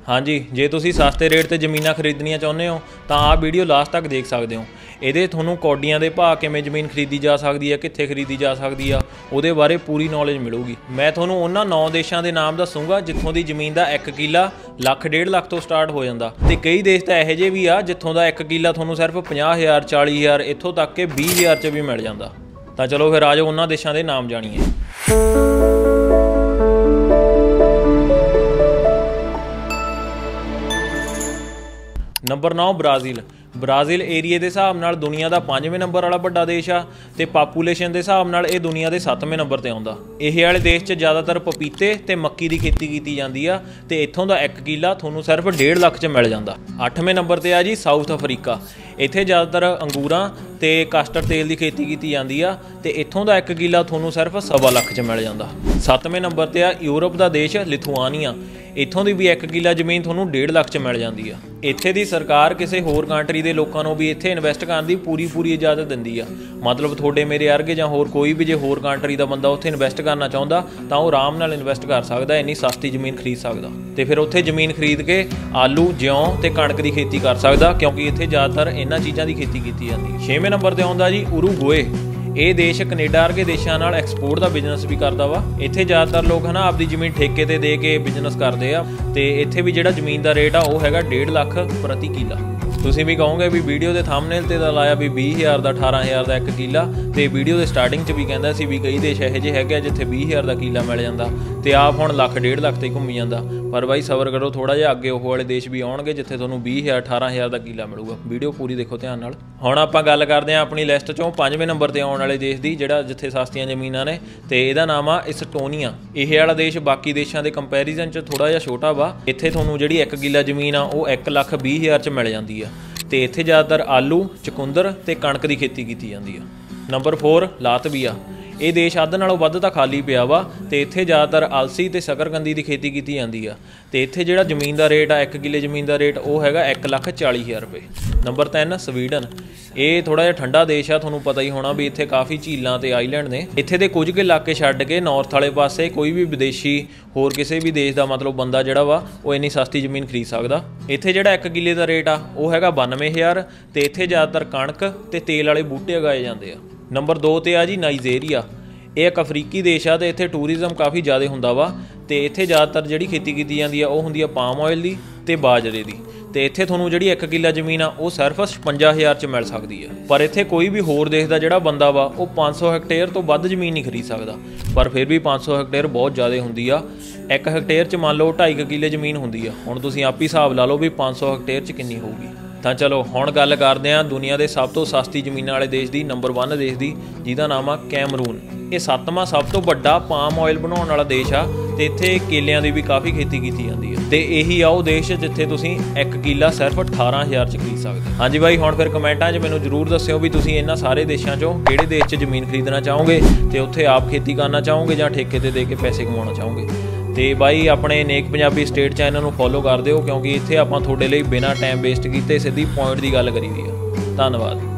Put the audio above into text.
हाँ जी, जे तुसी सस्ते रेट ते जमीनां खरीदनियां चाहुंदे हो तां आह वीडियो लास्ट तक देख सकदे हो। ਇਹਦੇ ਤੁਹਾਨੂੰ ਕੌਡੀਆਂ ਦੇ ਭਾਅ ਕਿਵੇਂ ਜ਼ਮੀਨ ਖਰੀਦੀ ਜਾ ਸਕਦੀ ਹੈ, ਕਿੱਥੇ ਖਰੀਦੀ ਜਾ ਸਕਦੀ ਆ, ਉਹਦੇ ਬਾਰੇ ਪੂਰੀ ਨੌਲੇਜ ਮਿਲੂਗੀ। ਮੈਂ ਤੁਹਾਨੂੰ ਉਹਨਾਂ 9 ਦੇਸ਼ਾਂ ਦੇ ਨਾਮ ਦੱਸੂਗਾ ਜਿੱਥੋਂ ਦੀ ਜ਼ਮੀਨ ਦਾ 1 ਕਿੱਲਾ ਲੱਖ 1.5 ਲੱਖ ਤੋਂ ਸਟਾਰਟ ਹੋ ਜਾਂਦਾ ਤੇ ਕਈ ਦੇਸ਼ ਤਾਂ ਇਹੋ ਜਿਹੇ ਵੀ ਆ ਜਿੱਥੋਂ ਦਾ 1 ਕਿੱਲਾ ਤੁਹਾਨੂੰ ਸਿਰਫ 50,000 40,000 ਇੱਥੋਂ ਤੱਕ ਕਿ 20,000 'ਚ ਵੀ ਮਿਲ ਜਾਂਦਾ। ਤਾਂ ਚਲੋ ਫਿਰ ਆ ਜਾਓ ਉਹਨਾਂ ਦੇਸ਼ਾਂ ਦੇ ਨਾਮ ਜਾਣੀਏ। Number 9 Brazil. ब्राज़ील एरिए के हिसाब नाल दुनिया का 5वें नंबर वाला बड़ा देश आ ते पापूलेशन के हिसाब नाल ये दुनिया के 7वें नंबर पर आउंदा। इह वाले देश च ज़्यादातर पपीते ते मक्की की खेती की जाती आ ते इत्थों का 1 किला तुहानूं सिर्फ 1.5 लाख च मिल जाता। 8वें नंबर पर आ जी साउथ अफ्रीका। इत्थे ज़्यादातर अंगूरां ते कास्टर तेल की खेती की जाती आ ते इत्थों का 1 किला तुहानूं सिर्फ 1.25 लाख च मिल जाता। 7वें नंबर पर आ यूरोप का देश लिथुआनिया। इत्थों की भी 1 किला जमीन तुहानूं 1.5 लाख च मिल जाती है। इत्थे दी सरकार किसी होर कंट्री के लोगों को भी इत्थे इन्वेस्ट करने की पूरी इजाजत दिंदी आ। मतलब थोड़े मेरे अर्गे जां होर कोई भी जे होर कंट्री का बंदा उत्थे इन्वेस्ट करना चाहुंदा तां ओह आराम नाल इन्वेस्ट कर सकदा, इन्नी सस्ती जमीन खरीद सकदा ते फिर उत्थे जमीन खरीद के आलू ज्यों ते कणक की खेती कर सकदा क्योंकि इत्थे ज़्यादातर इन्हां चीज़ां की खेती की जाती। 6वें नंबर पर आउंदा जी उरुगुए। ਇਹ ਦੇਸ਼ ਕੈਨੇਡਾ ਵਰਗੇ ਦੇਸ਼ਾਂ ਨਾਲ ਐਕਸਪੋਰਟ ਦਾ ਬਿਜ਼ਨਸ ਵੀ ਕਰਦਾ ਵਾ। ਇੱਥੇ ਜ਼ਿਆਦਾਤਰ ਲੋਕ ਹਨਾ ਆਪਦੀ ਜ਼ਮੀਨ ਠੇਕੇ ਤੇ ਦੇ ਕੇ ਬਿਜ਼ਨਸ ਕਰਦੇ ਆ ਤੇ ਇੱਥੇ ਵੀ ਜਿਹੜਾ ਜ਼ਮੀਨ ਦਾ ਰੇਟ ਆ ਉਹ ਹੈਗਾ 1.5 ਲੱਖ ਪ੍ਰਤੀ ਕਿੱਲਾ। ਤੁਸੀਂ ਵੀ ਕਹੋਗੇ ਵੀ ਵੀਡੀਓ ਦੇ ਥੰਬਨੇਲ ਤੇ ਤਾਂ ਲਾਇਆ ਵੀ 20,000 ਦਾ 18,000 ਦਾ 1 ਕਿੱਲਾ ਤੇ ਵੀਡੀਓ ਦੇ ਸਟਾਰਟਿੰਗ 'ਚ ਵੀ ਕਹਿੰਦਾ ਸੀ ਵੀ ਕਈ ਦੇਸ਼ ਇਹੋ ਜਿਹੇ ਹੈਗੇ ਜਿੱਥੇ 20,000 ਦਾ ਕਿੱਲਾ ਮਿਲ ਜਾਂਦਾ ਤੇ ਆਪ ਹੁਣ ਲੱਖ 1.5 ਲੱਖ ਤੇ ਘੁੰਮੀ ਜਾਂਦਾ। ਪਰ ਬਾਈ ਸਬਰ ਕਰੋ ਥੋੜਾ ਜਿਹਾ, ਅੱਗੇ ਉਹ ਵਾਲੇ ਦੇਸ਼ ਵੀ ਆਉਣਗੇ ਜਿੱਥੇ ਤੁਹਾਨੂੰ 20,000 18,000 ਦਾ ਕਿੱਲਾ ਮਿਲੂਗਾ। ਵੀਡੀਓ ਪੂਰੀ ਦੇਖੋ ਧਿਆਨ ਨਾਲ। ਹੁਣ ਆਪਾਂ ਗੱਲ ਕਰਦੇ ਹਾਂ ਆਪਣੀ ਲਿਸਟ 'ਚੋਂ 5ਵੇਂ ਨੰਬਰ ਤੇ ਆਉਣ ਵਾਲੇ ਦੇਸ਼ ਦੀ ਜਿਹੜਾ ਜਿੱਥੇ ਸਸਤੀਆਂ ਜ਼ਮੀਨਾਂ ਨੇ ਤੇ ਇਹਦਾ ਨਾਮ ਆ ਇਸਟੋਨੀਆ। ਇਹ ਵਾਲਾ ਦੇਸ਼ ਬਾਕੀ ਦੇਸ਼ਾਂ ਦੇ ਕੰਪੈਰੀਜ਼ਨ 'ਚ ਥੋੜਾ ਜਿਹਾ ਛੋਟਾ ਵਾ। ਇੱਥੇ ਤੁਹਾਨੂੰ ਜਿਹੜੀ 1 ਕਿੱਲਾ ਜ਼ਮੀਨ ਆ ਉਹ 1,20,000 'ਚ ਮਿਲ ਜਾਂਦੀ ਆ ਤੇ ਇੱਥੇ ਜ਼ਿਆਦਾਤਰ ਆਲੂ ਚਕੁੰਦਰ ਤੇ ਕਣਕ ਦੀ ਖੇਤੀ ਕੀਤੀ ਜਾਂਦੀ ਆ। Number 4 Latvia. ਇਹ ਦੇਸ਼ ਅੱਧ ਨਾਲੋਂ ਵੱਧ ਤਾਂ ਖਾਲੀ ਪਿਆ ਵਾ ਤੇ ਇੱਥੇ ਜ਼ਿਆਦਾਤਰ ਅਲਸੀ ਤੇ ਸ਼ਕਰਕੰਦੀ ਦੀ ਖੇਤੀ ਕੀਤੀ ਜਾਂਦੀ ਆ ਤੇ ਇੱਥੇ ਜਿਹੜਾ ਜ਼ਮੀਨ ਦਾ ਰੇਟ ਆ 1 ਕਿੱਲੇ ਜ਼ਮੀਨ ਦਾ ਰੇਟ ਉਹ ਹੈਗਾ 1,40,000 ਰੁਪਏ। Number 3 Sweden. ਇਹ ਥੋੜਾ ਜਿਹਾ ਠੰਡਾ ਦੇਸ਼ ਆ, ਤੁਹਾਨੂੰ ਪਤਾ ਹੀ ਹੋਣਾ ਵੀ ਇੱਥੇ ਕਾਫੀ ਝੀਲਾਂ ਤੇ ਆਈਲੈਂਡ ਨੇ। ਇੱਥੇ ਦੇ ਕੁਝ ਕੁ ਇਲਾਕੇ ਛੱਡ ਕੇ ਨਾਰਥ ਵਾਲੇ ਪਾਸੇ ਕੋਈ ਵੀ ਵਿਦੇਸ਼ੀ ਹੋਰ ਕਿਸੇ ਵੀ ਦੇਸ਼ ਦਾ ਮਤਲਬ ਬੰਦਾ ਜਿਹੜਾ ਵਾ ਉਹ ਇੰਨੀ ਸਸਤੀ ਜ਼ਮੀਨ ਖਰੀਦ ਸਕਦਾ। ਇੱਥੇ ਜਿਹੜਾ 1 ਕਿੱਲੇ ਦਾ ਰੇਟ ਆ ਉਹ ਹੈਗਾ 92,000 ਤੇ ਇੱਥੇ ਜ਼ਿਆਦਾਤਰ ਕਣਕ ਤੇ ਤੇਲ ਵਾਲੇ ਬੂਟੇ ਉਗਾਏ ਜਾਂਦੇ ਆ। ਨੰਬਰ 2 ਤੇ ਆ ਜੀ ਨਾਈਜੀਰੀਆ। ਇਹ ਇੱਕ ਅਫਰੀਕੀ ਦੇਸ਼ ਆ ਤੇ ਇੱਥੇ ਟੂਰਿਜ਼ਮ ਕਾਫੀ ਜ਼ਿਆਦਾ ਹੁੰਦਾ ਵਾ ਤੇ ਇੱਥੇ ਜ਼ਿਆਦਾਤਰ ਜਿਹੜੀ ਖੇਤੀ ਕੀਤੀ ਜਾਂਦੀ ਆ ਉਹ ਹੁੰਦੀ ਆ ਪਾਮ ਆਇਲ ਦੀ ਤੇ ਬਾਜਰੇ ਦੀ ਤੇ ਇੱਥੇ ਤੁਹਾਨੂੰ ਜਿਹੜੀ 1 ਕਿੱਲਾ ਜ਼ਮੀਨ ਆ ਉਹ ਸਿਰਫ 56,000 'ਚ ਮਿਲ ਸਕਦੀ ਆ। ਪਰ ਇੱਥੇ ਕੋਈ ਵੀ ਹੋਰ ਦੇਸ਼ ਦਾ ਜਿਹੜਾ ਬੰਦਾ ਵਾ ਉਹ 500 ਹੈਕਟੇਅਰ ਤੋਂ ਵੱਧ ਜ਼ਮੀਨ ਨਹੀਂ ਖਰੀਦ ਸਕਦਾ। ਪਰ ਫਿਰ ਵੀ 500 ਹੈਕਟੇਅਰ ਬਹੁਤ ਜ਼ਿਆਦਾ ਹੁੰਦੀ ਆ। 1 ਹੈਕਟੇਅਰ 'ਚ ਮੰਨ ਲਓ 2.5 ਕਿੱਲੇ ਜ਼ਮੀਨ ਹੁੰਦੀ ਆ। ਹੁਣ ਤੁਸੀਂ ਆਪ ਹੀ ਹਿਸਾਬ ਲਾ ਲਓ ਵੀ 500 ਹੈਕਟੇਅਰ 'ਚ ਕਿੰਨੀ ਹੋਊਗੀ। ਤਾਂ ਚਲੋ ਹੁਣ ਗੱਲ ਕਰਦੇ ਹਾਂ ਦੁਨੀਆ ਦੇ ਸਭ ਤੋਂ ਸਸਤੀ ਜ਼ਮੀਨਾਂ ਵਾਲੇ ਦੇਸ਼ ਦੀ, ਨੰਬਰ 1 ਦੇਸ਼ ਦੀ, ਜਿਹਦਾ ਨਾਮ ਆ ਕੈਮਰੂਨ। ਇਹ 7ਵਾਂ ਸਭ ਤੋਂ ਵੱਡਾ ਪਾਮ ਆਇਲ ਬਣਾਉਣ ਵਾਲਾ ਦੇਸ਼ ਆ ਤੇ ਇੱਥੇ ਕੇਲਿਆਂ ਦੀ ਵੀ ਕਾਫੀ ਖੇਤੀ ਕੀਤੀ ਜਾਂਦੀ ਹੈ ਤੇ ਇਹੀ ਆ ਉਹ ਦੇਸ਼ ਜਿੱਥੇ ਤੁਸੀਂ 1 ਕਿੱਲਾ ਸਿਰਫ 18,000 'ਚ ਖਰੀਦ ਸਕਦੇ। ਹਾਂਜੀ ਬਾਈ, ਹੁਣ ਫਿਰ ਕਮੈਂਟਾਂ 'ਚ ਮੈਨੂੰ ਜ਼ਰੂਰ ਦੱਸਿਓ ਵੀ ਤੁਸੀਂ ਇਹਨਾਂ ਸਾਰੇ ਦੇਸ਼ਾਂ 'ਚੋਂ ਕਿਹੜੇ ਦੇਸ਼ 'ਚ ਜ਼ਮੀਨ ਖਰੀਦਣਾ ਚਾਹੋਗੇ ਤੇ ਉੱਥੇ ਆਪ ਖੇਤੀ ਕਰਨਾ ਚਾਹੋਗੇ ਜਾਂ ਠੇਕੇ ਤੇ ਦੇ ਕੇ ਪੈਸੇ ਕਮਾਉਣਾ ਚਾਹੋਗੇ। ਤੇ ਬਾਈ ਆਪਣੇ ਨੇਕ ਪੰਜਾਬੀ ਸਟੇਟ ਚੈਨਲ ਨੂੰ ਫੋਲੋ ਕਰ ਦਿਓ ਕਿਉਂਕਿ ਇੱਥੇ ਆਪਾਂ ਤੁਹਾਡੇ ਲਈ ਬਿਨਾਂ ਟਾਈਮ ਵੇਸਟ ਕੀਤੇ ਸਿੱਧੀ ਪੁਆਇੰਟ ਦੀ ਗੱਲ ਕਰੀ ਦੀ ਆ। ਧੰਨਵਾਦ।